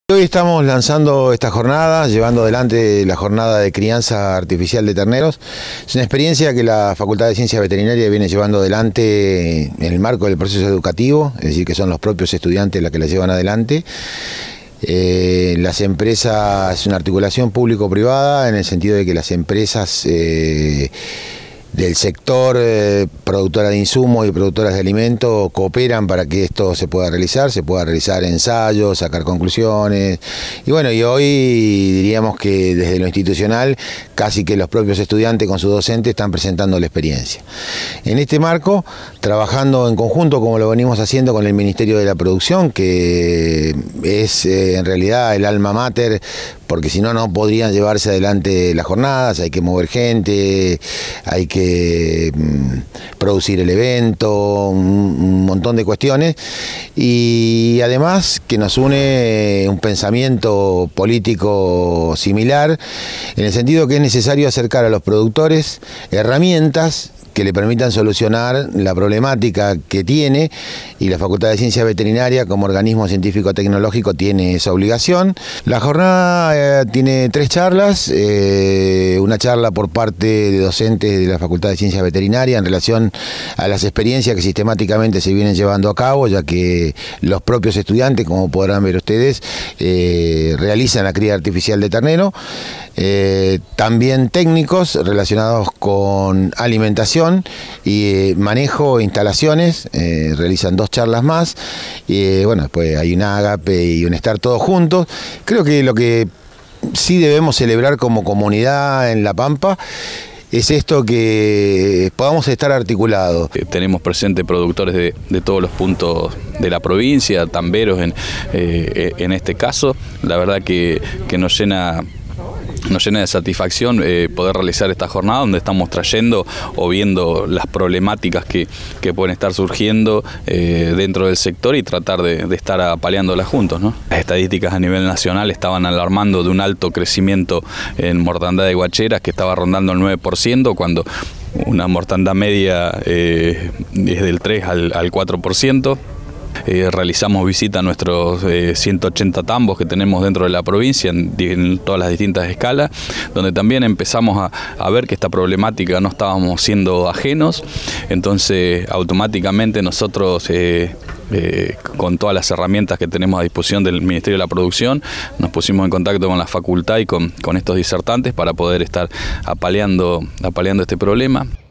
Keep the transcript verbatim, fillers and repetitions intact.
Hoy estamos lanzando esta jornada, llevando adelante la jornada de crianza artificial de terneros. Es una experiencia que la Facultad de Ciencias Veterinarias viene llevando adelante en el marco del proceso educativo, es decir, que son los propios estudiantes los que la llevan adelante. Eh, las empresas, es una articulación público-privada en el sentido de que las empresas eh, del sector eh, productora de insumos y productoras de alimentos cooperan para que esto se pueda realizar, se pueda realizar ensayos, sacar conclusiones. Y bueno, y hoy diríamos que desde lo institucional casi que los propios estudiantes con sus docentes están presentando la experiencia. En este marco, trabajando en conjunto como lo venimos haciendo con el Ministerio de la Producción, que es eh, en realidad el alma mater, porque si no, no podrían llevarse adelante las jornadas, hay que mover gente, hay que mm, producir el evento, un, un montón de cuestiones, y además que nos une un pensamiento político similar, en el sentido que es necesario acercar a los productores herramientas que le permitan solucionar la problemática que tiene, y la Facultad de Ciencias Veterinarias como organismo científico-tecnológico tiene esa obligación. La jornada eh, tiene tres charlas, eh, una charla por parte de docentes de la Facultad de Ciencias Veterinarias en relación a las experiencias que sistemáticamente se vienen llevando a cabo, ya que los propios estudiantes, como podrán ver ustedes, eh, realizan la cría artificial de ternero. Eh, también técnicos relacionados con alimentación y eh, manejo de instalaciones, eh, realizan dos charlas más, y eh, bueno, después hay un ágape y un estar todos juntos. Creo que lo que sí debemos celebrar como comunidad en La Pampa es esto, que podamos estar articulados. Tenemos presentes productores de, de todos los puntos de la provincia, tamberos en, eh, en este caso. La verdad que, que nos llena... Nos llena de satisfacción eh, poder realizar esta jornada donde estamos trayendo o viendo las problemáticas que, que pueden estar surgiendo eh, dentro del sector y tratar de, de estar apaleándolas juntos, ¿no? Las estadísticas a nivel nacional estaban alarmando de un alto crecimiento en mortandad de guacheras que estaba rondando el nueve por ciento, cuando una mortandad media eh, es del tres al cuatro por ciento. Eh, realizamos visita a nuestros eh, ciento ochenta tambos que tenemos dentro de la provincia en, en todas las distintas escalas, donde también empezamos a, a ver que esta problemática no estábamos siendo ajenos. Entonces automáticamente nosotros eh, eh, con todas las herramientas que tenemos a disposición del Ministerio de la Producción nos pusimos en contacto con la facultad y con, con estos disertantes para poder estar apaleando, apaleando este problema.